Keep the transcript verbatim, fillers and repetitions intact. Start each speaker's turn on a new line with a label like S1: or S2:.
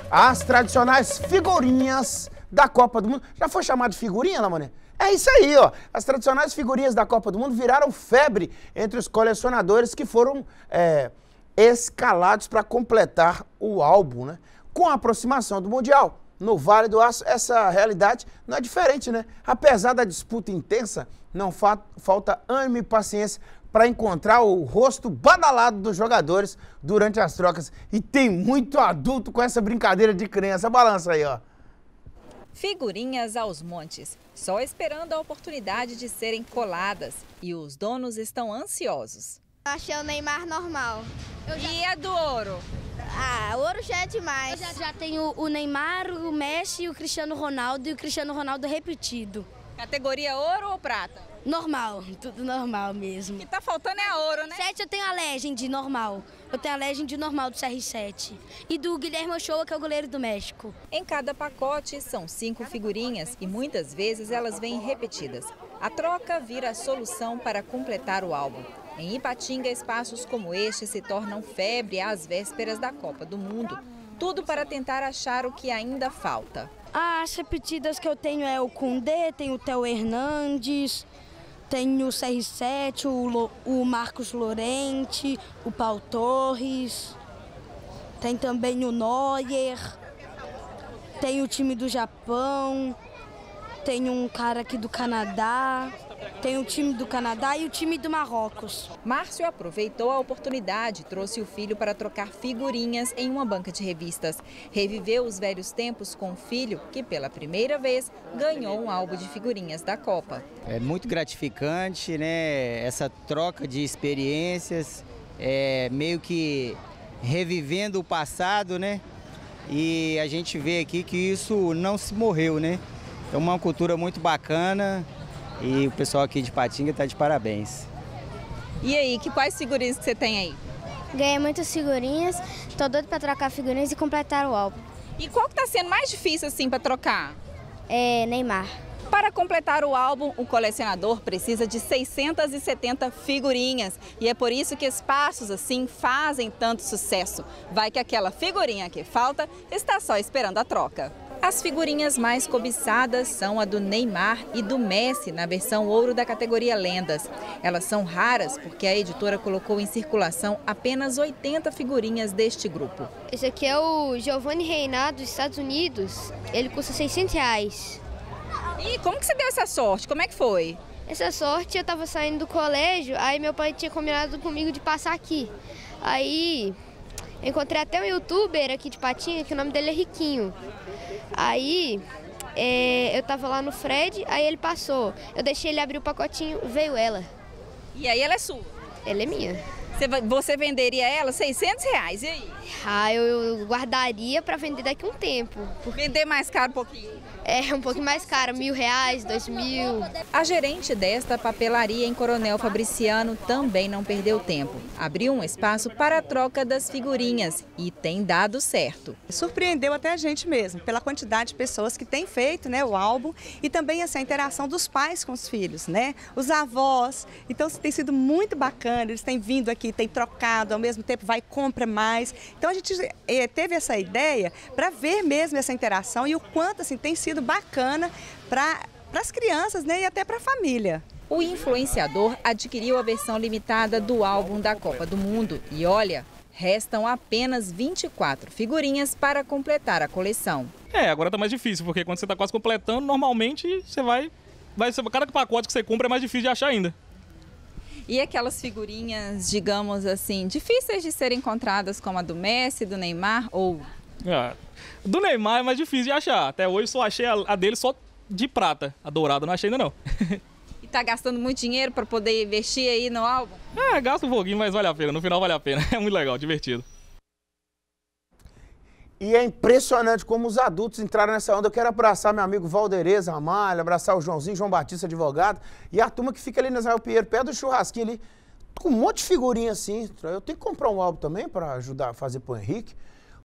S1: as tradicionais figurinhas da Copa do Mundo. Já foi chamado de figurinha, lá, mané? É isso aí, ó. As tradicionais figurinhas da Copa do Mundo viraram febre entre os colecionadores que foram é, escalados para completar o álbum, né? Com a aproximação do Mundial no Vale do Aço, essa realidade não é diferente, né? Apesar da disputa intensa, não fa falta ânimo e paciência para encontrar o rosto badalado dos jogadores durante as trocas. E tem muito adulto com essa brincadeira de criança. Balança aí, ó.
S2: Figurinhas aos montes, só esperando a oportunidade de serem coladas. E os donos estão ansiosos.
S3: Eu achei o Neymar normal.
S2: Já... E a do ouro?
S3: Ah, o ouro já é demais.
S4: Eu já, já tenho o Neymar, o Messi, o Cristiano Ronaldo e o Cristiano Ronaldo repetido.
S2: Categoria ouro ou prata?
S4: Normal, tudo normal mesmo.
S2: O que tá faltando é a ouro, né?
S4: sete eu tenho a Legend normal. Eu tenho a Legend normal do C R sete. E do Guilherme Ochoa, que é o goleiro do México.
S2: Em cada pacote são cinco figurinhas e muitas vezes elas vêm repetidas. A troca vira a solução para completar o álbum. Em Ipatinga, espaços como este se tornam febre às vésperas da Copa do Mundo. Tudo para tentar achar o que ainda falta.
S4: As repetidas que eu tenho é o Koundé, tem o Theo Hernandes, tem o C R sete, o, o Marcos Llorente, o Pau Torres, tem também o Neuer, tem o time do Japão, tem um cara aqui do Canadá, tem o time do Canadá e o time do Marrocos.
S2: Márcio aproveitou a oportunidade, trouxe o filho para trocar figurinhas em uma banca de revistas. Reviveu os velhos tempos com o filho, que pela primeira vez ganhou um álbum de figurinhas da Copa.
S5: É muito gratificante, né? Essa troca de experiências, é, meio que revivendo o passado, né? E a gente vê aqui que isso não se morreu, né? É uma cultura muito bacana. E o pessoal aqui de Ipatinga está de parabéns.
S2: E aí, que quais figurinhas que você tem aí?
S3: Ganhei muitas figurinhas, tô doido para trocar figurinhas e completar o álbum.
S2: E qual que está sendo mais difícil assim para trocar?
S3: É Neymar.
S2: Para completar o álbum, o colecionador precisa de seiscentas e setenta figurinhas. E é por isso que espaços assim fazem tanto sucesso. Vai que aquela figurinha que falta está só esperando a troca. As figurinhas mais cobiçadas são a do Neymar e do Messi, na versão ouro da categoria Lendas. Elas são raras porque a editora colocou em circulação apenas oitenta figurinhas deste grupo.
S3: Esse aqui é o Giovanni Reinaldo dos Estados Unidos. Ele custa seiscentos reais.
S2: E como que você deu essa sorte? Como é que foi?
S3: Essa sorte, eu estava saindo do colégio, aí meu pai tinha combinado comigo de passar aqui. Aí eu encontrei até um youtuber aqui de Ipatinga, que o nome dele é Riquinho. Aí é, eu tava lá no Fred, aí ele passou. Eu deixei ele abrir o pacotinho, veio ela.
S2: E aí ela é sua?
S3: Ela é minha.
S2: Você, você venderia ela seiscentos reais, e aí?
S3: Ah, eu, eu guardaria para vender daqui a um tempo.
S2: Porque... Vender mais caro um pouquinho?
S3: É, um pouquinho mais caro, mil reais, dois mil.
S2: A gerente desta papelaria em Coronel Fabriciano também não perdeu tempo. Abriu um espaço para a troca das figurinhas e tem dado certo.
S6: Surpreendeu até a gente mesmo, pela quantidade de pessoas que têm feito, né, o álbum e também essa interação dos pais com os filhos, né, os avós. Então tem sido muito bacana, eles têm vindo aqui, têm trocado, ao mesmo tempo vai e compra mais. Então a gente eh, teve essa ideia para ver mesmo essa interação e o quanto assim tem sido bacana para as crianças, né, e até para a família.
S2: O influenciador adquiriu a versão limitada do álbum da Copa do Mundo e olha, restam apenas vinte e quatro figurinhas para completar a coleção.
S7: É, agora tá mais difícil, porque quando você tá quase completando, normalmente você vai, vai cada pacote que você compra é mais difícil de achar ainda.
S2: E aquelas figurinhas, digamos assim, difíceis de serem encontradas, como a do Messi, do Neymar ou...
S7: Ah, do Neymar é mais difícil de achar. Até hoje só achei a, a dele só de prata. A dourada não achei ainda não.
S2: E tá gastando muito dinheiro para poder investir aí no álbum?
S7: É, gasta um pouquinho, mas vale a pena. No final vale a pena. É muito legal, divertido.
S1: E é impressionante como os adultos entraram nessa onda. Eu quero abraçar meu amigo Valderez Ramalho, abraçar o Joãozinho, João Batista, advogado, e a turma que fica ali na Israel Pinheiro, perto do churrasquinho ali, com um monte de figurinha assim. Eu tenho que comprar um álbum também para ajudar a fazer pro Henrique.